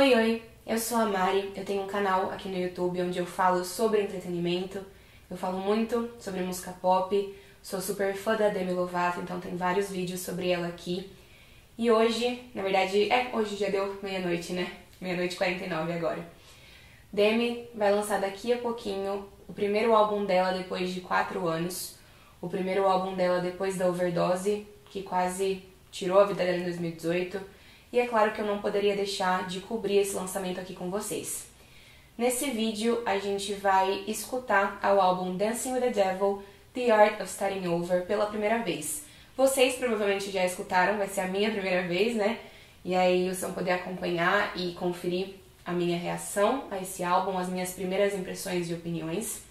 Oi, oi! Eu sou a Mari, eu tenho um canal aqui no YouTube onde eu falo sobre entretenimento, eu falo muito sobre música pop, sou super fã da Demi Lovato, então tem vários vídeos sobre ela aqui. E hoje, na verdade, hoje já deu meia-noite, né? Meia-noite e 49 agora. Demi vai lançar daqui a pouquinho o primeiro álbum dela depois de 4 anos, o primeiro álbum dela depois da overdose, que quase tirou a vida dela em 2018. E é claro que eu não poderia deixar de cobrir esse lançamento aqui com vocês. Nesse vídeo, a gente vai escutar ao álbum Dancing with the Devil, The Art of Starting Over, pela primeira vez. Vocês provavelmente já escutaram, vai ser a minha primeira vez, né? E aí vocês vão poder acompanhar e conferir a minha reação a esse álbum, as minhas primeiras impressões e opiniões.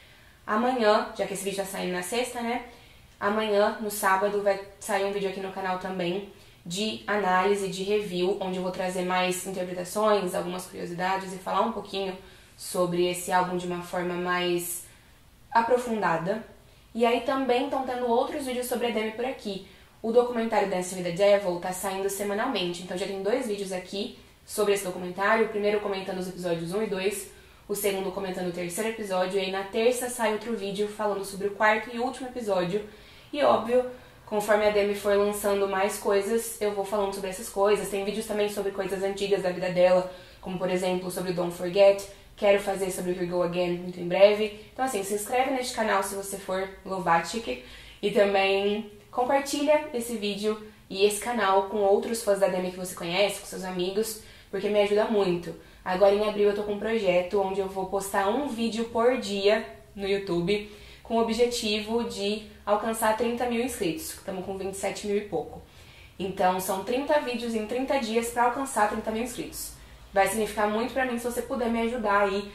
Amanhã, já que esse vídeo tá saindo na sexta, né? Amanhã, no sábado, vai sair um vídeo aqui no canal também de análise, de review, onde eu vou trazer mais interpretações, algumas curiosidades e falar um pouquinho sobre esse álbum de uma forma mais aprofundada. E aí também estão tendo outros vídeos sobre a Demi por aqui. O documentário Dancing with the Devil tá saindo semanalmente, então já tem 2 vídeos aqui sobre esse documentário, o primeiro comentando os episódios 1 e 2, o segundo comentando o terceiro episódio, e aí na terça sai outro vídeo falando sobre o quarto e último episódio. E óbvio, conforme a Demi for lançando mais coisas, eu vou falando sobre essas coisas. Tem vídeos também sobre coisas antigas da vida dela, como por exemplo sobre o Don't Forget. Quero fazer sobre o Here We Go Again muito em breve. Então assim, se inscreve neste canal se você for Lovatic. E também compartilha esse vídeo e esse canal com outros fãs da Demi que você conhece, com seus amigos, porque me ajuda muito. Agora em abril eu tô com um projeto onde eu vou postar um vídeo por dia no YouTube, com o objetivo de alcançar 30 mil inscritos. Estamos com 27 mil e pouco. Então são 30 vídeos em 30 dias para alcançar 30 mil inscritos. Vai significar muito pra mim se você puder me ajudar aí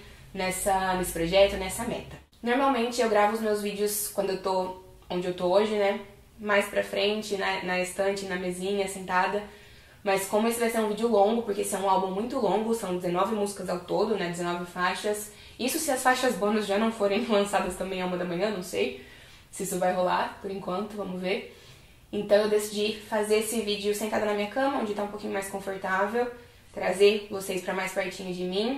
nesse projeto, nessa meta. Normalmente eu gravo os meus vídeos quando eu tô onde eu tô hoje, né? Mais pra frente, na estante, na mesinha, sentada. Mas como esse vai ser um vídeo longo, porque esse é um álbum muito longo, são 19 músicas ao todo, né? 19 faixas. Isso se as faixas bônus já não forem lançadas também à 1 da manhã, não sei se isso vai rolar, por enquanto, vamos ver. Então eu decidi fazer esse vídeo sentada na minha cama, onde tá um pouquinho mais confortável, trazer vocês pra mais pertinho de mim.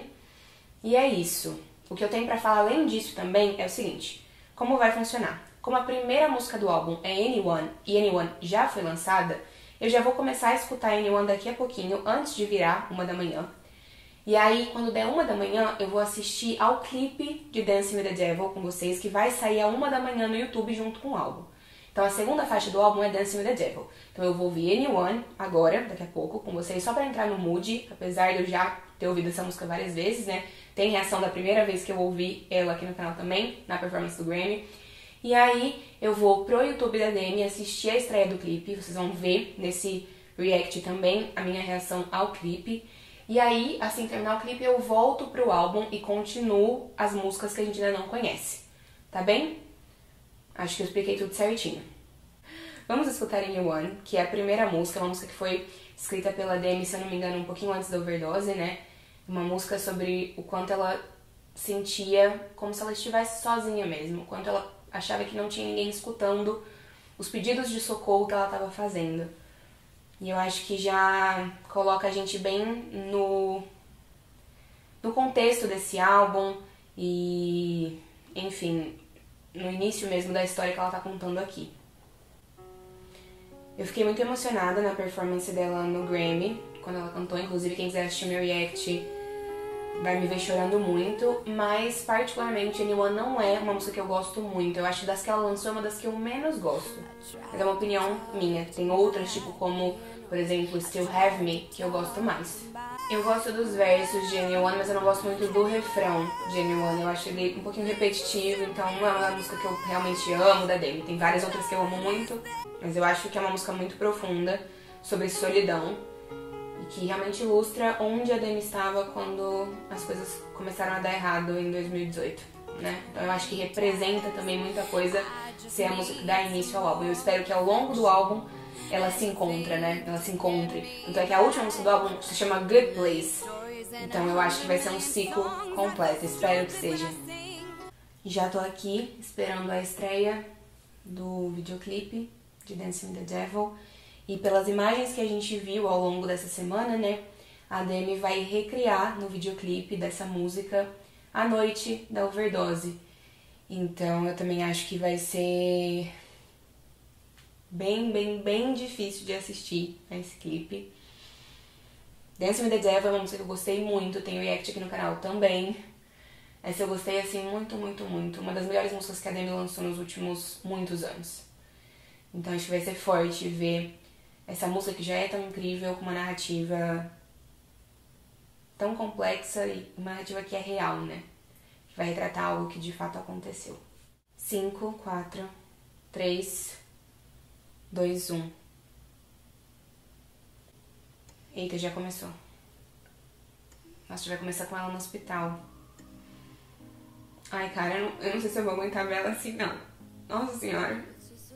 E é isso. O que eu tenho pra falar além disso também é o seguinte: como vai funcionar? Como a primeira música do álbum é Anyone, e Anyone já foi lançada, eu já vou começar a escutar Anyone daqui a pouquinho, antes de virar 1 da manhã. E aí, quando der 1 da manhã, eu vou assistir ao clipe de Dancing with the Devil com vocês, que vai sair a 1 da manhã no YouTube junto com o álbum. Então a segunda faixa do álbum é Dancing with the Devil. Então eu vou ouvir Anyone agora, daqui a pouco, com vocês, só pra entrar no mood, apesar de eu já ter ouvido essa música várias vezes, né? Tem reação da primeira vez que eu ouvi ela aqui no canal também, na performance do Grammy. E aí eu vou pro YouTube da Demi assistir a estreia do clipe, vocês vão ver nesse react também a minha reação ao clipe. E aí, assim que terminar o clipe, eu volto pro álbum e continuo as músicas que a gente ainda não conhece. Tá bem? Acho que eu expliquei tudo certinho. Vamos escutar Anyone, que é a primeira música, uma música que foi escrita pela Demi, se eu não me engano, um pouquinho antes da overdose, né? Uma música sobre o quanto ela sentia como se ela estivesse sozinha mesmo, o quanto ela achava que não tinha ninguém escutando os pedidos de socorro que ela estava fazendo. E eu acho que já coloca a gente bem no contexto desse álbum e, enfim, no início mesmo da história que ela tá contando aqui. Eu fiquei muito emocionada na performance dela no Grammy, quando ela cantou. Inclusive, quem quiser assistir meu react vai me ver chorando muito, mas particularmente Anyone não é uma música que eu gosto muito. Eu acho que das que ela lançou é uma das que eu menos gosto. Mas é uma opinião minha. Tem outras, tipo como, por exemplo, Still Have Me, que eu gosto mais. Eu gosto dos versos de Anyone, mas eu não gosto muito do refrão de Anyone. Eu acho ele um pouquinho repetitivo, então não é uma música que eu realmente amo da Demi. Tem várias outras que eu amo muito, mas eu acho que é uma música muito profunda sobre solidão e que realmente ilustra onde a Demi estava quando as coisas começaram a dar errado em 2018, né? Então eu acho que representa também muita coisa ser a música que dá início ao álbum. Eu espero que ao longo do álbum ela se encontra, né? Ela se encontre. Então é que a última música do álbum se chama Good Place. Então eu acho que vai ser um ciclo completo. Espero que seja. Já tô aqui esperando a estreia do videoclipe de Dancing with the Devil. E pelas imagens que a gente viu ao longo dessa semana, né? a Demi vai recriar no videoclipe dessa música a noite da overdose. Então eu também acho que vai ser bem difícil de assistir a esse clipe. Dance with the Devil é uma música que eu gostei muito, tem react aqui no canal também. Essa eu gostei assim muito. Uma das melhores músicas que a Demi lançou nos últimos muitos anos. Então acho que vai ser forte ver essa música que já é tão incrível, com uma narrativa tão complexa e uma narrativa que é real, né? Que vai retratar algo que de fato aconteceu. 5, 4, 3, 2, 1. Eita, já começou. Nossa, já vai começar com ela no hospital. Ai, cara, eu não sei se eu vou aguentar ver ela assim, não. Nossa senhora.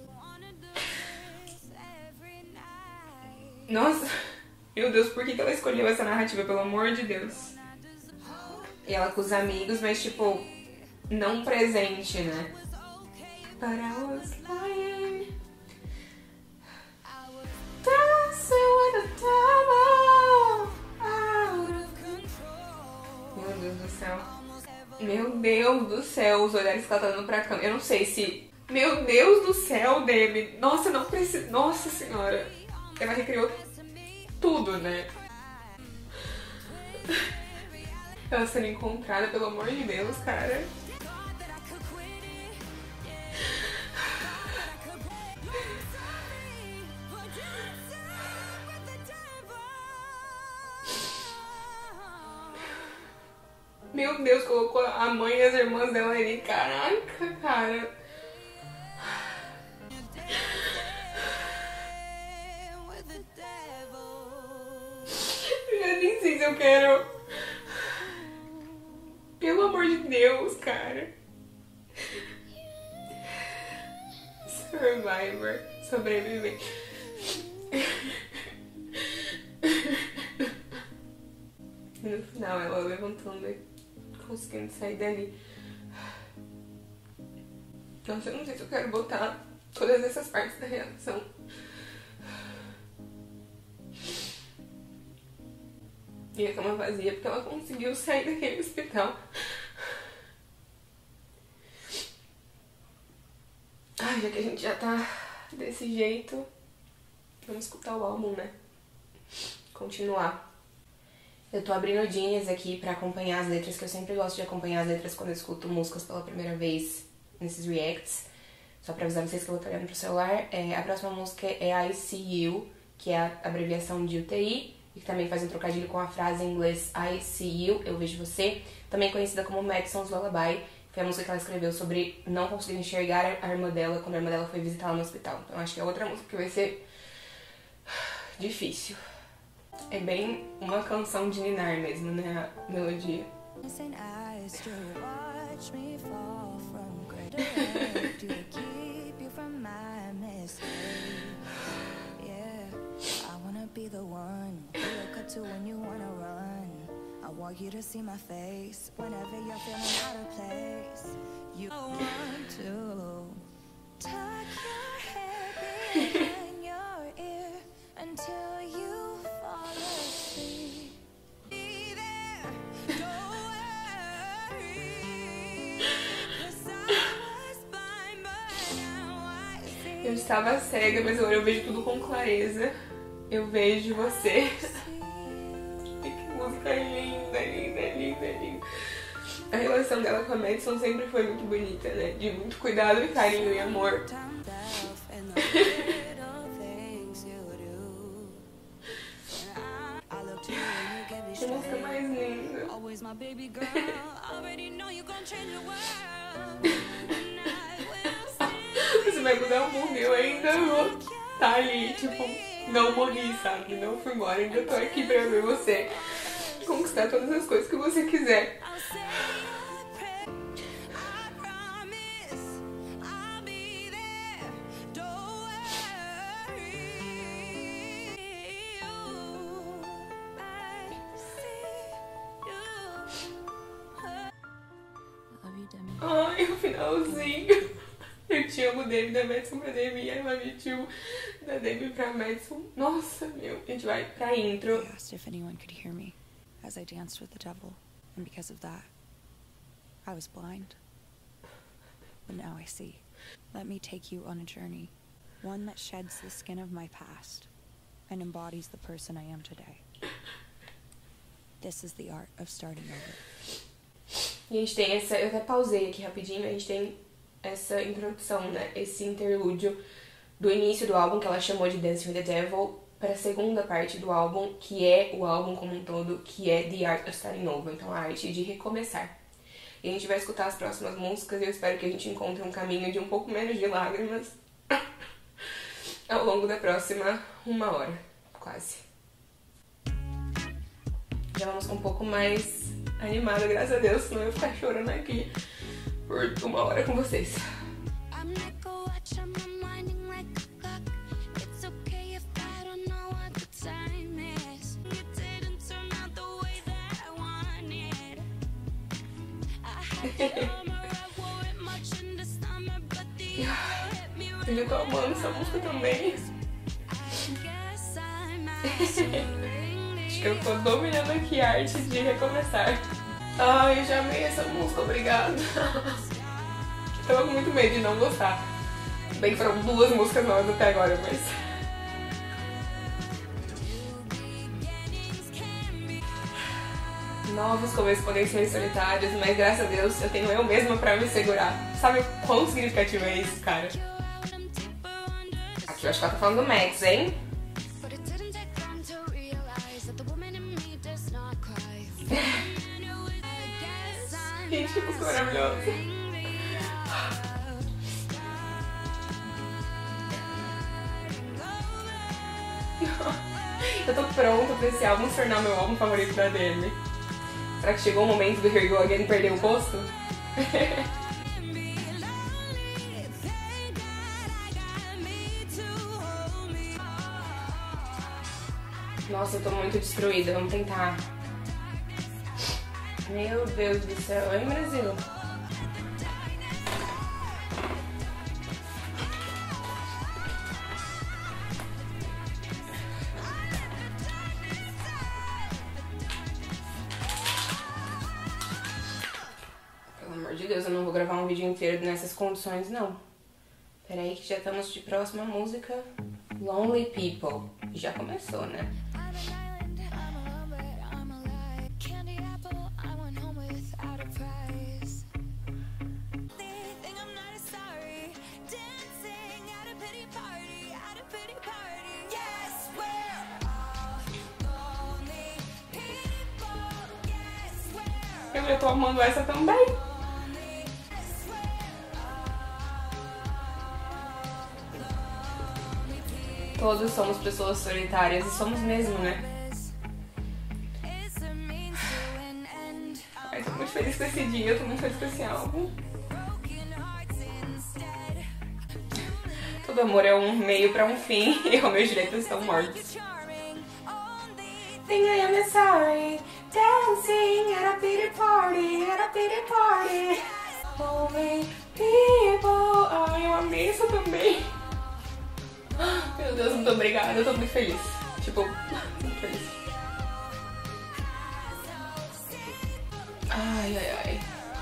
Nossa, meu Deus, por que ela escolheu essa narrativa, pelo amor de Deus? E ela com os amigos, mas tipo, não presente, né? But I was lying. Dancing with the devil. Meu Deus do céu. Meu Deus do céu, os olhares que ela tá dando pra câmera. Eu não sei se... Meu Deus do céu, Demi. Nossa, não precisa... Nossa senhora. Ela recriou tudo, né? Ela sendo encontrada, pelo amor de Deus, cara. Meu Deus, colocou a mãe e as irmãs dela ali. Caraca, cara. Eu nem sei se eu quero. Pelo amor de Deus, cara. Survivor. Sobreviver. E no final ela levantando e conseguindo sair dali. Nossa, eu não sei se eu quero botar todas essas partes da reação. E a cama vazia porque ela conseguiu sair daquele hospital. Ai, já que a gente já tá desse jeito, vamos escutar o álbum, né? Continuar. Eu tô abrindo o Genius aqui pra acompanhar as letras, que eu sempre gosto de acompanhar as letras quando eu escuto músicas pela primeira vez nesses reacts. Só pra avisar vocês que eu vou estar olhando pro celular. A próxima música é ICU, que é a abreviação de UTI, e que também faz um trocadilho com a frase em inglês I see you, eu vejo você, também conhecida como Madison's Lullaby. Foi a música que ela escreveu sobre não conseguir enxergar a irmã dela quando a irmã dela foi visitá-la no hospital. Então acho que é outra música que vai ser difícil. É bem uma canção de ninar mesmo, né, a melodia. Be the one you look up to when you wanna run. I want you to see my face whenever you're feeling out of place. You want to tuck your head behind your ear until you fall asleep. Be there, don't worry, 'cause I was blind, but now I see. Eu estava cega, mas agora eu vejo tudo com clareza. Eu vejo você. Que música linda. A relação dela com a Madison sempre foi muito bonita, né? De muito cuidado e carinho e amor. Que música mais linda. Você vai mudar o mundo e eu ainda vou estar ali, tipo... Não morri, sabe? Não fui embora. Ainda tô aqui pra ver você conquistar todas as coisas que você quiser. Ai, o finalzinho. Eu te amo, Demi, da Madison pra Demi, I love you too. da Demi pra Madison. Nossa, meu. A gente vai pra intro. I asked if anyone could hear me as I danced with the devil, and because of that, I was blind. But now I see. Let me take you on a journey, one that sheds the skin of my past and embodies the person I am today. This is the art of starting over. E a gente tem essa... Eu até pausei aqui rapidinho. A gente tem essa introdução, né? Esse interlúdio do início do álbum, que ela chamou de Dancing with the Devil, para a segunda parte do álbum, que é o álbum como um todo, que é The Art of Starting Over. Então, a arte de recomeçar. E a gente vai escutar as próximas músicas e eu espero que a gente encontre um caminho de um pouco menos de lágrimas ao longo da próxima 1 hora, quase. Já vamos com um pouco mais animada, graças a Deus, senão eu ia ficar chorando aqui por 1 hora com vocês. Eu tô amando essa música também. Acho que eu tô dominando aqui a arte de recomeçar. Ai, eu já amei essa música, obrigada. Tava com muito medo de não gostar. Bem que foram 2 músicas novas até agora, mas... Novos começos podem ser solitários, mas graças a Deus eu tenho eu mesma pra me segurar. Sabe o quão significativo é isso, cara? Aqui eu acho que ela tá falando do Max, hein? Gente, que música maravilhosa. Eu tô pronta pra esse álbum se tornar meu álbum favorito da Demi. Será que chegou o momento do Here We Go Again perder o posto? Nossa, eu tô muito destruída. Vamos tentar. Meu Deus do céu. Hein, Brasil? Pelo amor de Deus, eu não vou gravar um vídeo inteiro nessas condições, não. Pera aí que já estamos de próxima música. Lonely People. Já começou, né? Eu já tô amando essa também. Todos somos pessoas solitárias e somos mesmo, né? Ai, tô muito feliz com esse dia, eu tô muito feliz com esse álbum. Todo amor é um meio pra um fim e os meus direitos estão mortos. Think I am sorry, dancing at a pity party, Only people. Ai, eu amei isso também. Meu Deus, muito obrigada, eu tô muito feliz. Tipo, muito feliz. Ai, ai, ai.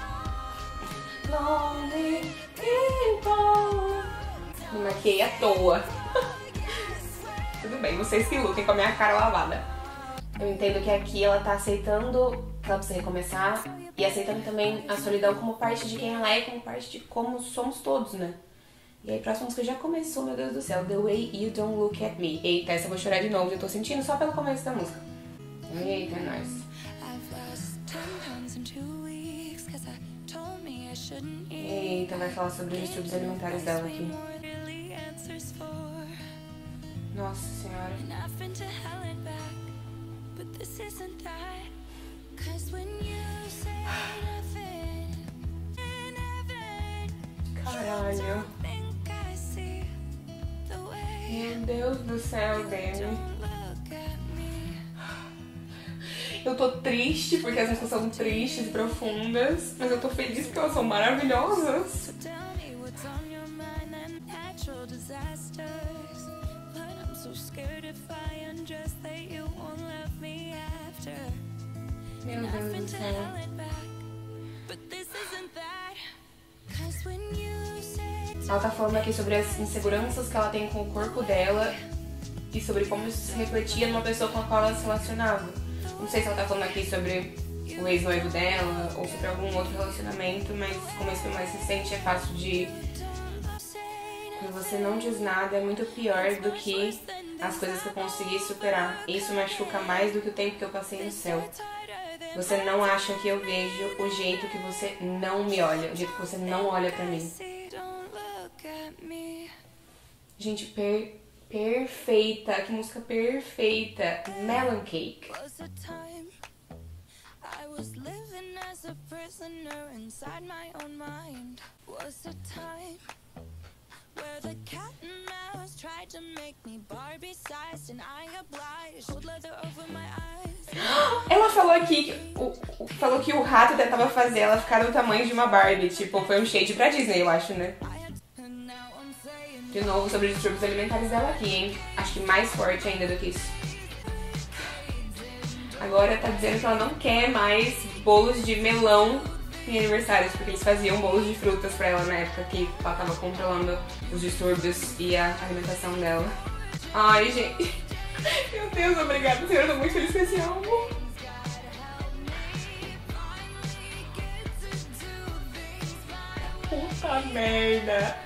Lonely people. Me maquiei à toa. Tudo bem, vocês que lutem com a minha cara lavada. Eu entendo que aqui ela tá aceitando que ela precisa recomeçar e aceitando também a solidão como parte de quem ela é, como parte de como somos todos, né? E aí, próxima música já começou, meu Deus do céu. The Way You Don't Look At Me. Eita, essa eu vou chorar de novo, já tô sentindo só pelo começo da música. Eita, nice. Eita, vai falar sobre os distúrbios alimentares dela aqui. Nossa senhora. Caralho. Meu Deus do céu, Demi. Eu tô triste porque as músicas são tristes e profundas, mas eu tô feliz porque elas são maravilhosas. Meu Deus do céu. Ela tá falando aqui sobre as inseguranças que ela tem com o corpo dela e sobre como isso se refletia numa pessoa com a qual ela se relacionava. Não sei se ela tá falando aqui sobre o ex-noivo dela ou sobre algum outro relacionamento, mas como esse foi mais recente, é fácil de... Quando você não diz nada, é muito pior do que as coisas que eu consegui superar. Isso machuca mais do que o tempo que eu passei no céu. Você não acha que eu vejo o jeito que você não me olha, o jeito que você não olha pra mim. Gente, perfeita, que música perfeita. Melon Cake. Ela falou aqui que o rato tentava fazer ela ficar do tamanho de uma Barbie. Tipo, foi um shade pra Disney, eu acho, né? De novo, sobre os distúrbios alimentares dela aqui, hein? Acho que mais forte ainda do que isso. Agora tá dizendo que ela não quer mais bolos de melão em aniversários, porque eles faziam bolos de frutas pra ela na época que ela tava controlando os distúrbios e a alimentação dela. Ai, gente. Meu Deus, obrigada, senhora. Eu tô muito feliz com esse álbum. Puta merda.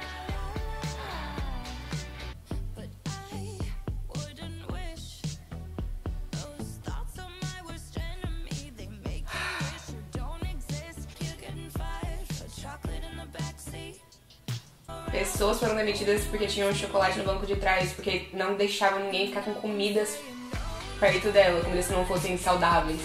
Pessoas foram demitidas porque tinham chocolate no banco de trás, porque não deixavam ninguém ficar com comidas perto dela, comidas que não fossem saudáveis.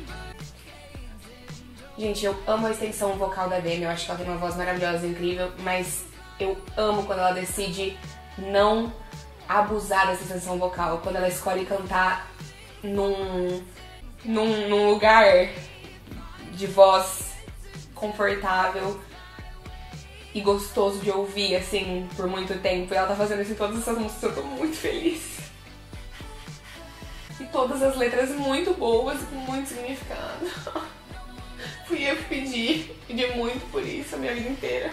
Gente, eu amo a extensão vocal da Demi, eu acho que ela tem uma voz maravilhosa, incrível, mas eu amo quando ela decide não abusar dessa extensão vocal, quando ela escolhe cantar num lugar de voz confortável e gostoso de ouvir, assim, por muito tempo. E ela tá fazendo isso em todas essas músicas, eu tô muito feliz. E todas as letras muito boas e com muito significado. Fui eu que pedi muito por isso a minha vida inteira.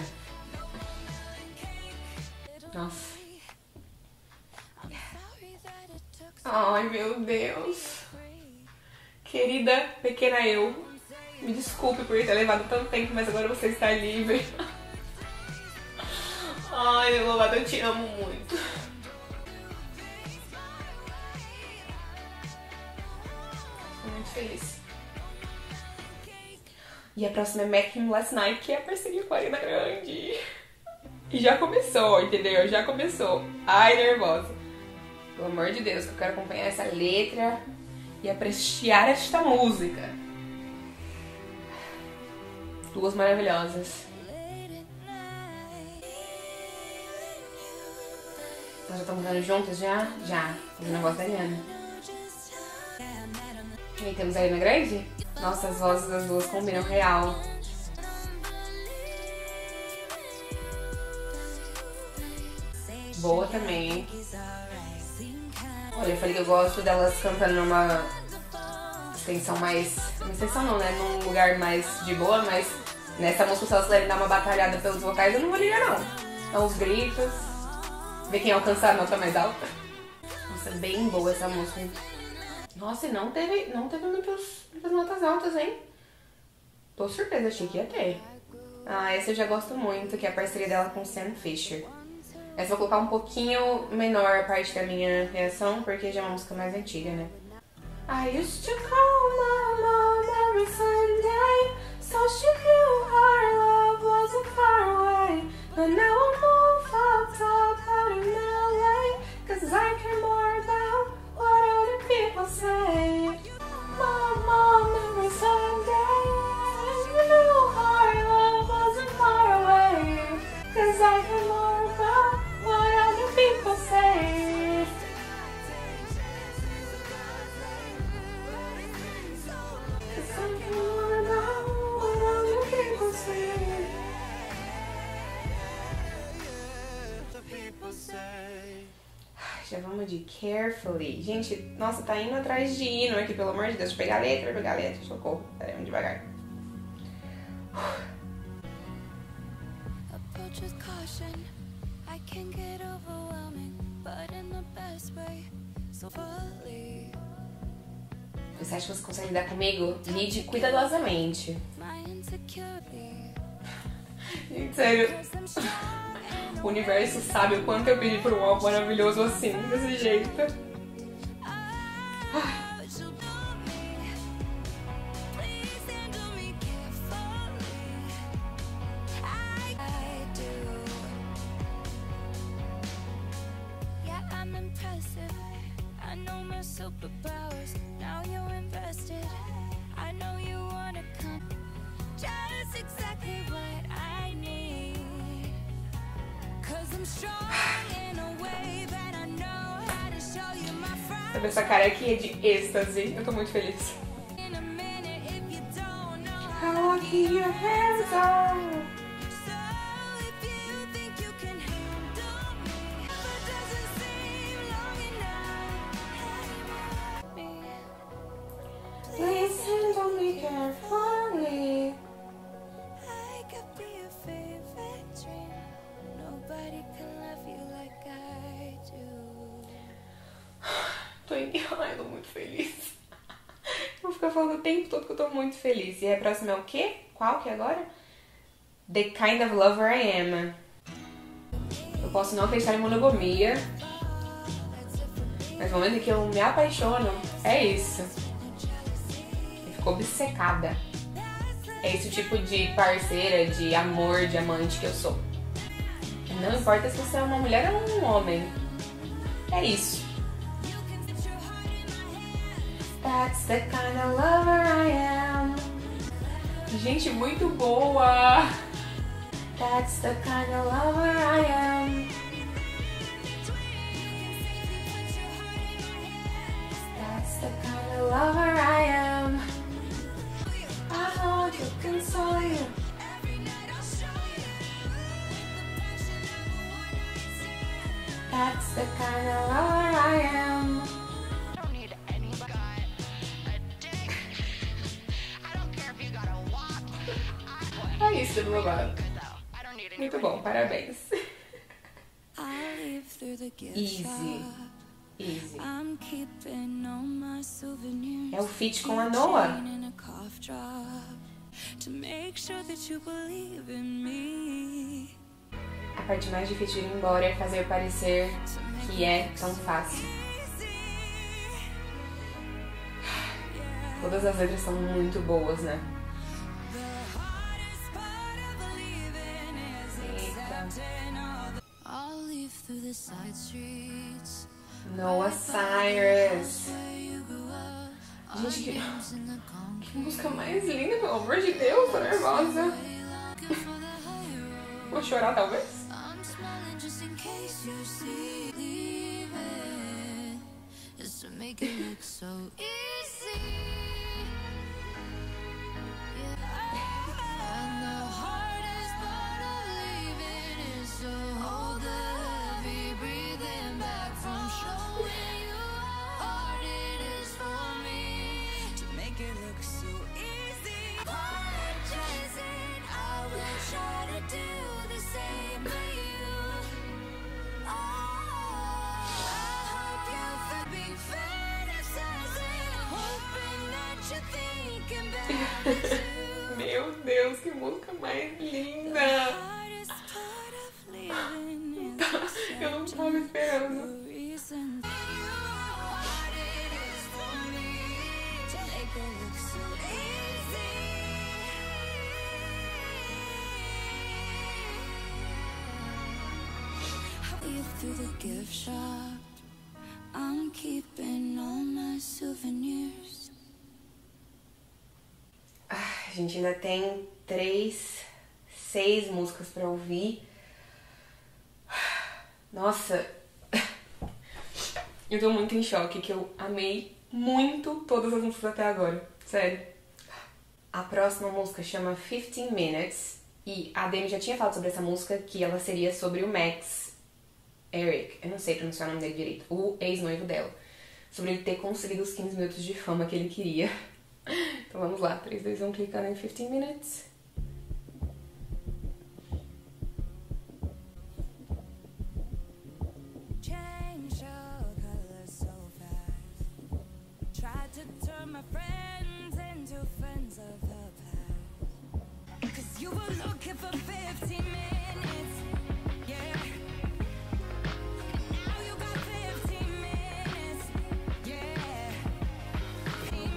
Nossa. Ai, meu Deus. Querida pequena eu, me desculpe por ter levado tanto tempo, mas agora você está livre. Ai, meu louvado, eu te amo muito. Tô muito feliz. E a próxima é Met Him Last Night, que é a parceria com a Ariana Grande. E já começou, entendeu? Já começou. Ai, nervosa. Pelo amor de Deus, que eu quero acompanhar essa letra e apreciar esta música. Duas maravilhosas. Nós já estamos andando juntas já? Já. Fazendo a voz da Ariana. E aí temos a Ariana Grande? Nossa, as vozes das duas combinam real. Boa também, hein? Olha, eu falei que eu gosto delas cantando numa extensão mais... Uma extensão não, né? Num lugar mais de boa, mas nessa música, se elas quiserem dar uma batalhada pelos vocais, eu não vou ligar, não. Então, os gritos... Ver quem alcançar a nota mais alta. Nossa, bem boa essa música. Nossa, e não teve muitas notas altas, hein? Tô surpresa, achei que ia ter. Ah, essa eu já gosto muito, que é a parceria dela com Sam Fisher. Essa eu vou colocar um pouquinho menor a parte da minha reação, porque já é uma música mais antiga, né? I used to call my mom every Sunday, so she knew our love wasn't far away. But now I'm all fucked up out in LA, 'cause I care more about what other people say. Mom, every Sunday, you knew our love wasn't far away, 'cause I care more about what other people say. de Carefully. Gente, nossa, tá indo atrás de hino aqui, pelo amor de Deus. Deixa eu pegar a letra, socorro. Pera aí, vamos devagar. Approach with caution. I can get overwhelming, but in the best way. So fully. Você acha que você consegue lidar comigo? Lide cuidadosamente. My insecurity. Gente, sério. O universo sabe o quanto eu pedi por um álbum maravilhoso assim, desse jeito. I know my superpowers. Now you're invested. I know you wanna come. Just exactly what I need. 'Cause I'm strong in a way that I know how to show you my friend. Sabe, essa cara aqui é de êxtase. Eu tô muito feliz. In a minute if you don't know. I wanna keep your hands on. So if you think you can handle me, but doesn't seem long enough. Me. Please handle me carefully. I could be your favorite dream. Nobody can love you like I do. Ai, eu tô muito feliz. Eu vou ficar falando o tempo todo que eu tô muito feliz. E a próxima é o quê? Qual que é agora? The Kind of Lover I Am. Eu posso não acreditar em monogamia, mas no momento em que eu me apaixono, é isso. Eu fico obcecada. É esse o tipo de parceira, de amor, de amante que eu sou. Não importa se você é uma mulher ou um homem. É isso. That's the kind of lover I am. Gente, muito boa. That's the kind of lover I am. That's the kind of lover I am. I want to console you. That's the kind of lover I am. É isso, Demi Lovato. Muito bom, parabéns. I live through the gift Easy. shop. Easy. I'm keeping all my souvenirs. É o feat com a Noah. In a cough drop to make sure that you believe in me. A parte mais difícil de ir embora é fazer parecer que é tão fácil. Todas as letras são muito boas, né? I'll leave through the side streets. Noah Cyrus. Where you grew up. Gente, que In the concrete. música mais linda, pelo amor de Deus, tô nervosa. Looking for the high road. Vou chorar, talvez. I'm smiling just in case you see. Leave it. Just to make it look so easy. Yeah. And the hardest part of leaving is to hold the heavy breathing back from showing you how hard it is for me to make it look so easy. Apologizing, I will try to do the same for you. Oh, I hope you feel me fantasizing, hoping that you're thinking back to. Meu Deus, que música mais linda! Hardest part of living is Eu não tava esperando. the reason you know what it is for me to make it look so easy. I leave through the gift shop. I'm keeping all my souvenirs. A gente ainda tem 6 músicas pra ouvir. Nossa, eu tô muito em choque, que eu amei muito todas as músicas até agora. Sério. A próxima música chama 15 Minutes. E a Demi já tinha falado sobre essa música, que ela seria sobre o Max. Eric, eu não sei pronunciar o nome dele direito, o ex-noivo dela, sobre ele ter conseguido os 15 minutos de fama que ele queria. Então vamos lá, 3, 2, 1, clicando em 15 minutes. Change your color so fast. Tried to turn my friends into friends of the past. 'Cause you were looking for 15 minutes, yeah. And now you got 15 minutes, yeah. 15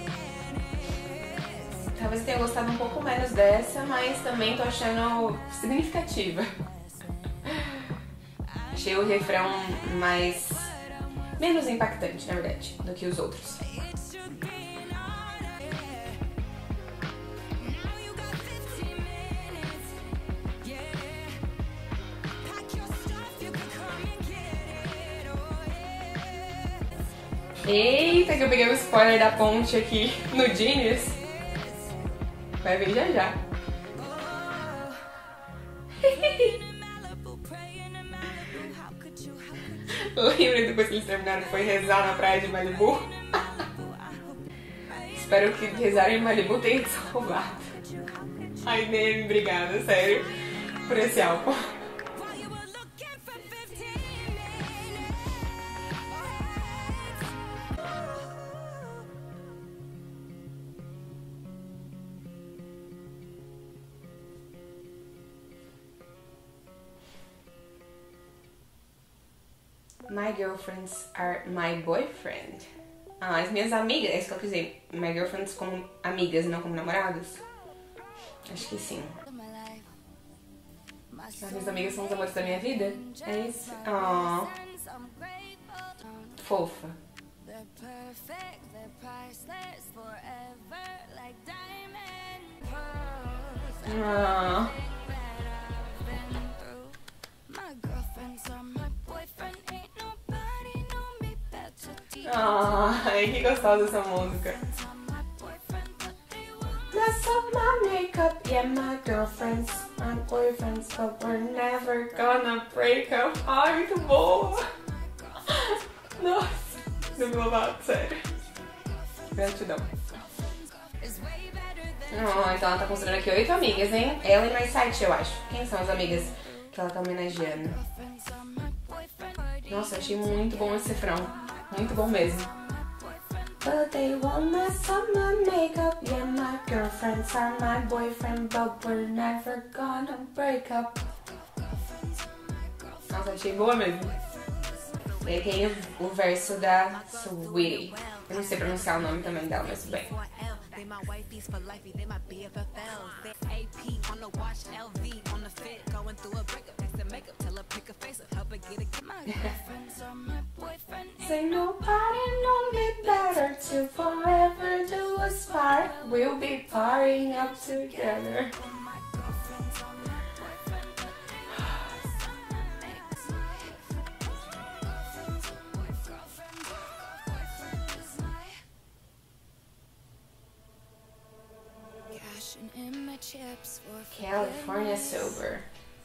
minutes. Talvez tenha gostado um pouco menos dessa, mas também tô achando significativa. Achei o refrão menos impactante, na verdade, do que os outros. It should be an honor, yeah. Now you got 15 minutes, yeah. Pack your stuff, you can come and get it, oh yeah. Eita, que eu peguei o spoiler da ponte aqui no Genius. Vai vir já já. In Malibu, praying in Malibu, how could you Lembra depois que eles terminaram foi rezar na praia de Malibu? Espero que rezar em Malibu tenha te salvado. Ai, Demi, obrigada, sério, por esse álbum. while you were looking for 15 minutes? My girlfriends are my boyfriend. Ah, as minhas amigas, é isso que eu quis dizer. My girlfriends como amigas e não como namorados? Acho que sim. As minhas amigas são os amores da minha vida? É isso? Oh, fofa. They're perfect, they're priceless, forever like diamond pearls. Ah, Been through. My girlfriends are my boyfriend, ain't nobody know me better. Deep ai, que gostosa essa música. are my boyfriend, but they won't. Mess up my makeup, yeah, my girlfriends, my boyfriends, but we're never gonna break up. Ai, muito boa. Nossa, Demi Lovato, sério. Gratidão. It's way better than Oh, então ela tá considerando aqui 8 amigas, hein? Ela e mais 7, eu acho. Quem são as amigas que ela tá homenageando? friends are my boyfriend. Nossa, achei muito bom esse refrão. Muito bom mesmo. But they won't mess up my makeup. Yeah, my girlfriends are my boyfriend, but we're never gonna break up. Nossa, achei boa mesmo. E aí tem o verso da Sweetie. Eu não sei pronunciar o nome também dela, mas tudo bem. They my wifeys for life, they my BFFLs. They AP on the watch, LV on the fit, going through a breakup, fix the makeup, tell her pick a face up, help her get it. My girlfriends are my boyfriend. Say nobody know me better to forever do us part. We'll be partying up together. My girlfriends are my boyfriend, but they won't mess up my makes. Girlfriends is my cashing in my chips for California Sober.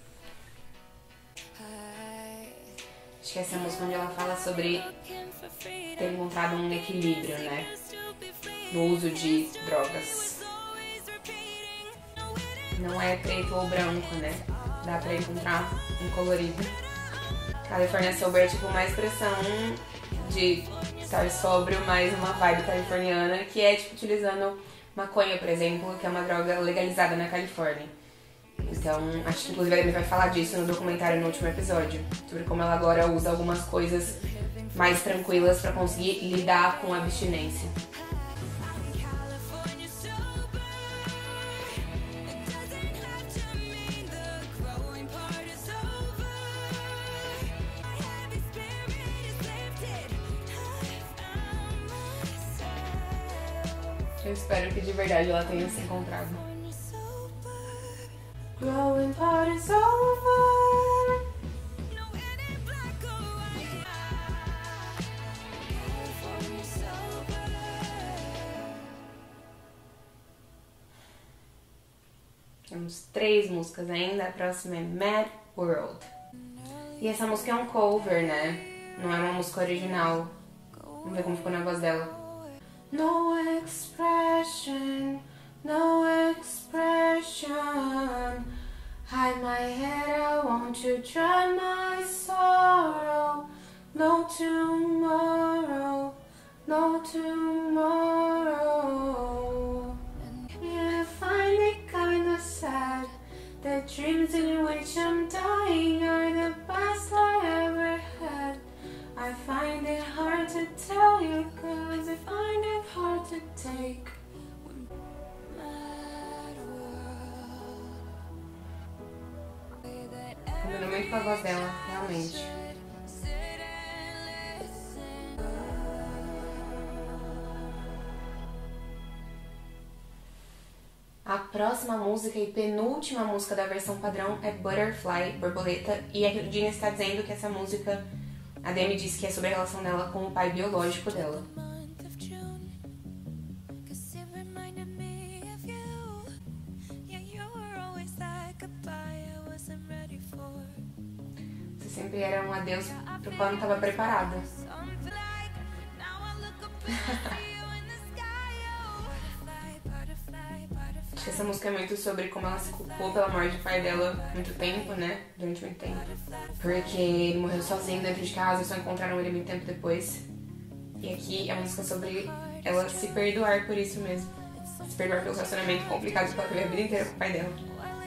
Hi. Acho que essa é a música onde ela fala sobre Looking for freedom. ter encontrado um equilíbrio, né? No uso de drogas. Não é preto ou branco, né? Dá pra encontrar um colorido. California Sober é tipo uma expressão de estar sóbrio, mais uma vibe californiana, que é tipo utilizando maconha, por exemplo, que é uma droga legalizada na Califórnia. Então, acho que inclusive a Demi vai falar disso no documentário no último episódio, sobre como ela agora usa algumas coisas mais tranquilas pra conseguir lidar com a abstinência. Eu espero que de verdade ela tenha se encontrado. Growing party's over. Temos 3 músicas ainda, a próxima é Mad World. E essa música é um cover, né? Não é uma música original. Vamos ver como ficou na voz dela. No expression, no expression. Hide my head, I want to dry my sorrow. No tomorrow, no tomorrow. Yeah, I find it kinda sad. The dreams in which I'm dying are the best I ever had. I find it hard to tell you, cause I find it hard to take. Combina muito com a voz dela, realmente. A próxima música e penúltima música da versão padrão é Butterfly, Borboleta, e a Dina está dizendo que essa música, a Demi disse que é sobre a relação dela com o pai biológico dela. Você sempre era um adeus pro qual não estava preparada. Acho que essa música é muito sobre como ela se culpou pela morte do pai dela muito tempo, né? Durante muito tempo. Porque ele morreu sozinho dentro de casa e só encontraram ele muito tempo depois. E aqui é uma música sobre ela se perdoar por isso mesmo. Se perdoar pelo relacionamento complicado que ela teve a vida inteira com o pai dela.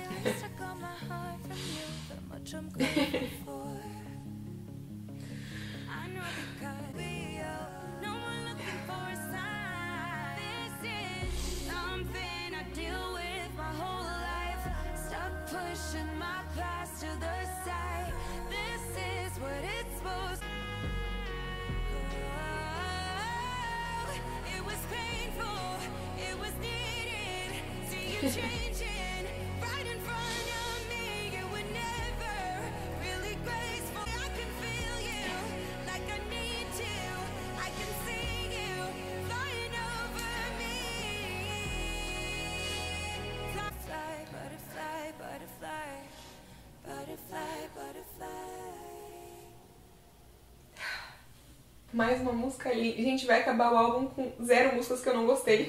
Mais uma música ali. Gente, vai acabar o álbum com 0 músicas que eu não gostei.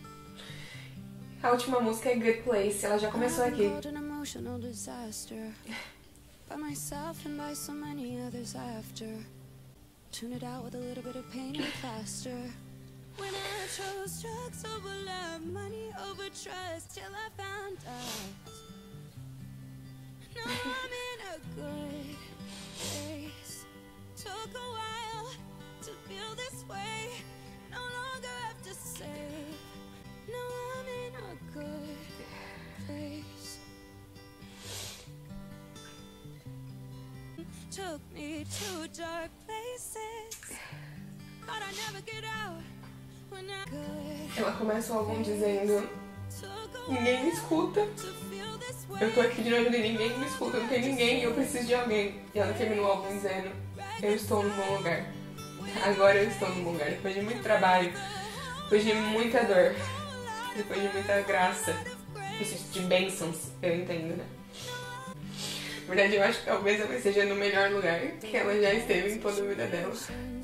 A última música é Good Place. Ela já começou aqui. to feel this way, no longer have to say, no, I'm in a good place. Took me to dark places, but I never get out when I good. Ela começa o álbum dizendo: ninguém me escuta. Eu tô aqui de novo e ninguém me escuta, não tem ninguém e eu preciso de alguém. E ela termina o álbum dizendo: eu estou num bom lugar. Agora eu estou num bom lugar. Depois de muito trabalho, depois de muita dor, depois de muita graça, de bênçãos, eu entendo, né? Na verdade, eu acho que talvez ela esteja no melhor lugar que ela já esteve em toda a vida dela.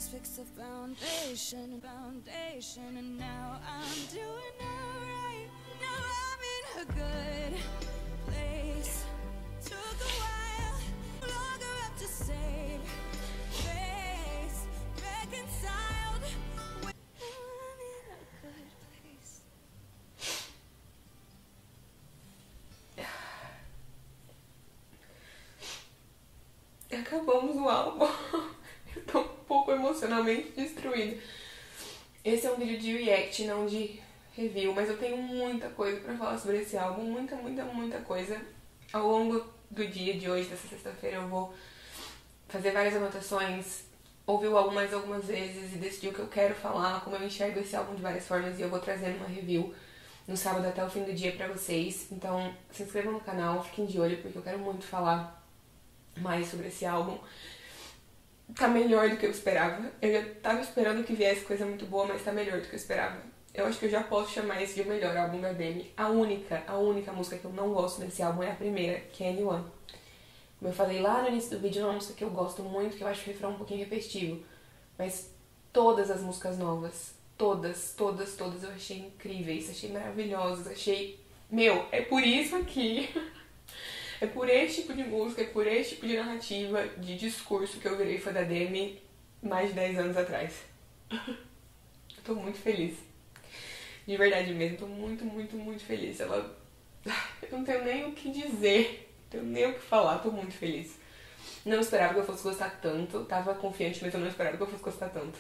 Acabamos o álbum. Eu tô um pouco emocionalmente destruída. Esse é um vídeo de react, não de review, mas eu tenho muita coisa pra falar sobre esse álbum, muita coisa. Ao longo do dia de hoje, dessa sexta-feira, eu vou fazer várias anotações, ouvir o álbum mais algumas vezes e decidir o que eu quero falar, como eu enxergo esse álbum de várias formas, e eu vou trazendo uma review no sábado até o fim do dia pra vocês. Então se inscrevam no canal, fiquem de olho, porque eu quero muito falar mais sobre esse álbum. Tá melhor do que eu esperava. Eu já tava esperando que viesse coisa muito boa, mas tá melhor do que eu esperava. Eu acho que eu já posso chamar esse de o melhor álbum da Demi. A única música que eu não gosto desse álbum é a primeira, que é Anyone. Como eu falei lá no início do vídeo, é uma música que eu gosto muito, que eu acho o refrão um pouquinho repetitivo. Mas todas as músicas novas, todas eu achei incríveis, achei maravilhosas, achei... Meu, é por isso aqui, é por este tipo de música, é por este tipo de narrativa, de discurso que eu virei fã da Demi mais de 10 anos atrás. Eu tô muito feliz. De verdade mesmo, tô muito feliz. Ela... Eu não tenho nem o que dizer, não tenho nem o que falar, tô muito feliz. Não esperava que eu fosse gostar tanto, tava confiante, mas eu não esperava que eu fosse gostar tanto.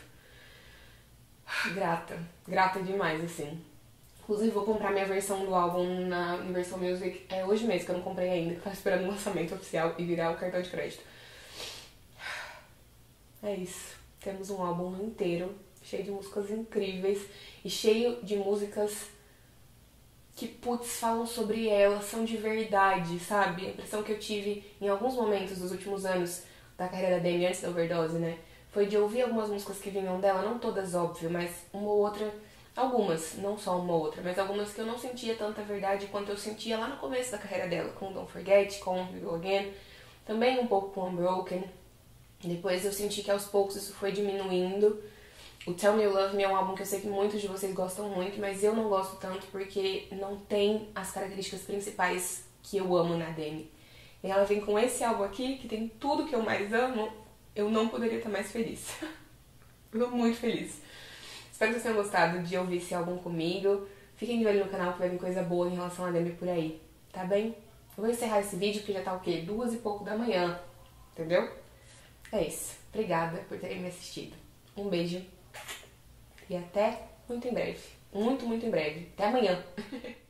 Grata demais, assim. Inclusive vou comprar minha versão do álbum na Universal Music, hoje mesmo, que eu não comprei ainda, que eu tava esperando o lançamento oficial e virar o cartão de crédito. É isso, temos um álbum inteiro, cheio de músicas incríveis e cheio de músicas que, putz, falam sobre ela, são de verdade, sabe? A impressão que eu tive em alguns momentos dos últimos anos da carreira da Demi antes da overdose, né? Foi de ouvir algumas músicas que vinham dela, não todas, óbvio, mas uma ou outra, algumas, não só uma ou outra, mas algumas que eu não sentia tanta verdade quanto eu sentia lá no começo da carreira dela, com Don't Forget, com We Go Again, também um pouco com Unbroken. Depois eu senti que aos poucos isso foi diminuindo. O Tell Me You Love Me é um álbum que eu sei que muitos de vocês gostam muito, mas eu não gosto tanto porque não tem as características principais que eu amo na Demi. E ela vem com esse álbum aqui, que tem tudo que eu mais amo, eu não poderia estar mais feliz. Eu tô muito feliz. Espero que vocês tenham gostado de ouvir esse álbum comigo. Fiquem de olho no canal que vai vir coisa boa em relação a Demi por aí, tá bem? Eu vou encerrar esse vídeo porque já tá o quê? 2 e pouco da manhã, entendeu? É isso. Obrigada por terem me assistido. Um beijo. E até muito em breve. Muito em breve. Até amanhã.